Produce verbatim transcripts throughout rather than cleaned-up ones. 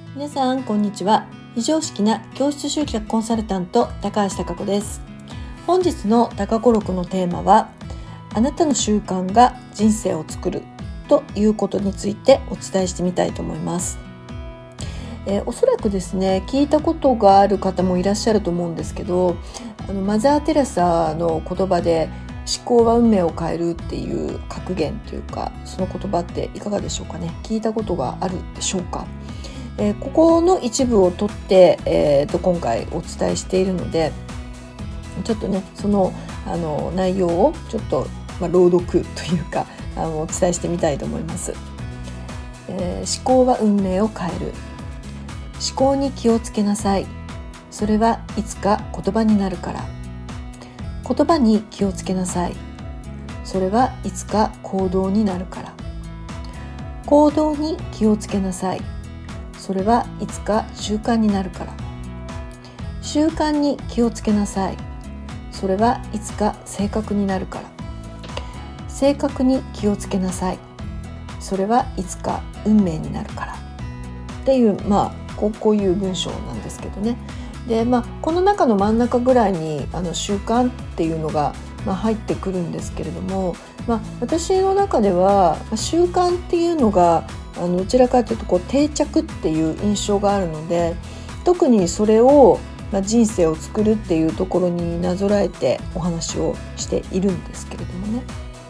皆さんこんにちは。非常識な教室集客コンサルタント高橋貴子です。本日の高子録のテーマは、あなたの習慣が人生を作るということについてお伝えしてみたいと思います。えー、おそらくですね、聞いたことがある方もいらっしゃると思うんですけど、あのマザー・テレサの言葉で思考は運命を変えるっていう格言というか、その言葉っていかがでしょうかね。聞いたことがあるでしょうか。えー、ここの一部を取って、えー、と今回お伝えしているので、ちょっとねその、あの内容をちょっと、まあ、朗読というかあのお伝えしてみたいと思います。えー、思考は運命を変える。思考に気をつけなさい。それはいつか言葉になるから。言葉に気をつけなさい。それはいつか行動になるから。行動に気をつけなさい。それはいつか習慣になるから。習慣に気をつけなさい。それはいつか性格になるから。性格に気をつけなさい。それはいつか運命になるから。っていう、まあこう、こういう文章なんですけどね。で、まあ、この中の真ん中ぐらいにあの習慣っていうのが、まあ、入ってくるんですけれども、まあ、私の中では習慣っていうのがあのどちらかというとこう定着っていう印象があるので、特にそれを、まあ、人生を作るっていうところになぞらえてお話をしているんですけれどもね。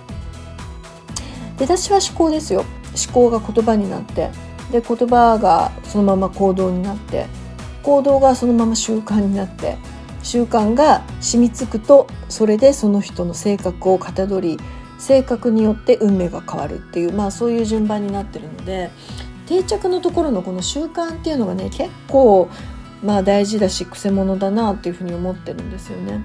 出だしは思考ですよ。思考が言葉になって、で言葉がそのまま行動になって、行動がそのまま習慣になって、習慣が染みつくとそれでその人の性格をかたどり、性格によって運命が変わるっていう、まあそういう順番になってるので、定着のところのこの習慣っていうのがね、結構まあ大事だし、癖者だなっていうふうに思ってるんですよね。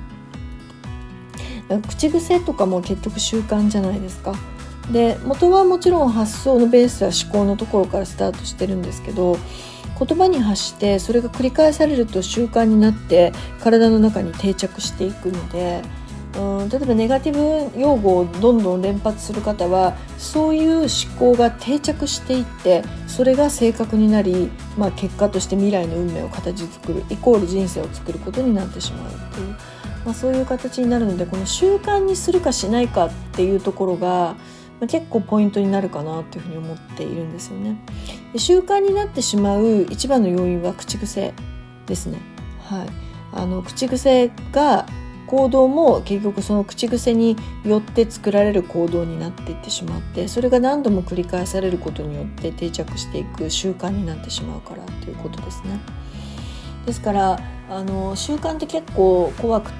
口癖とかも結局習慣じゃないですか。で、元はもちろん発想のベースは思考のところからスタートしてるんですけど、言葉に発してそれが繰り返されると習慣になって体の中に定着していくので、うん例えばネガティブ用語をどんどん連発する方は、そういう思考が定着していって、それが性格になり、まあ、結果として未来の運命を形作るイコール人生を作ることになってしまうっていう、まあ、そういう形になるので、この習慣にするかしないかっていうところが結構ポイントになるかなというふうに思っているんですよね。で、習慣になってしまう一番の要因は口癖ですね。はい、あの口癖が行動も結局その口癖によって作られる行動になっていってしまって、それが何度も繰り返されることによって定着していく習慣になってしまうからということですね。ですからあの習慣って結構怖くって、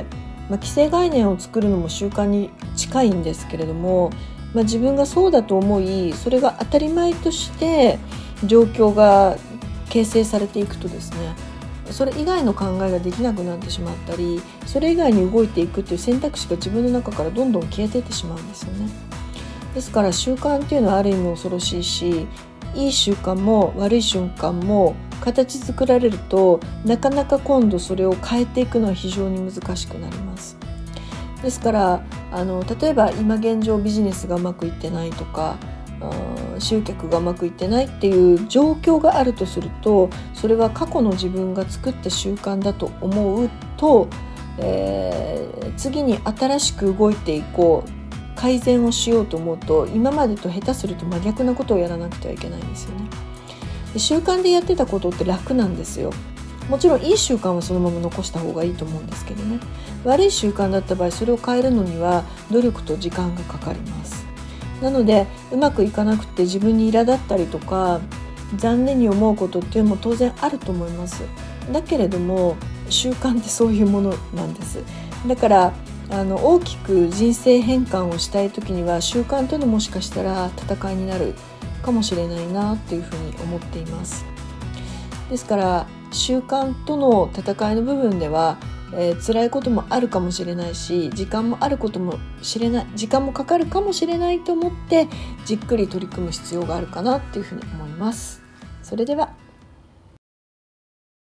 まあ、既成概念を作るのも習慣に近いんですけれども、まあ、自分がそうだと思い、それが当たり前として状況が形成されていくとですね、それ以外の考えができなくなってしまったり、それ以外に動いていくという選択肢が自分の中からどんどん消えていってしまうんですよね。ですから習慣っていうのはある意味恐ろしいし、いい習慣も悪い習慣も形作られると、なかなか今度それを変えていくのは非常に難しくなります。ですからあの例えば今現状ビジネスがうまくいってないとか、集客がうまくいってないっていう状況があるとすると、それは過去の自分が作った習慣だと思うと、えー、次に新しく動いていこう、改善をしようと思うと、今までと下手すると真逆なことをやらなくてはいけないんですよね。で、習慣でやってたことって楽なんですよ。もちろんいい習慣はそのまま残した方がいいと思うんですけどね、悪い習慣だった場合、それを変えるのには努力と時間がかかります。なのでうまくいかなくて自分に苛立ったりとか残念に思うことっていうのも当然あると思います。だけれども習慣ってそういうものなんです。だからあの大きく人生変換をしたい時には、習慣とのもしかしたら戦いになるかもしれないなっていうふうに思っています。ですから習慣との戦いの部分では、えー、辛いこともあるかもしれないし、時間もあることもしれない、時間もかかるかもしれないと思ってじっくり取り組む必要があるかなっていうふうに思います。それでは。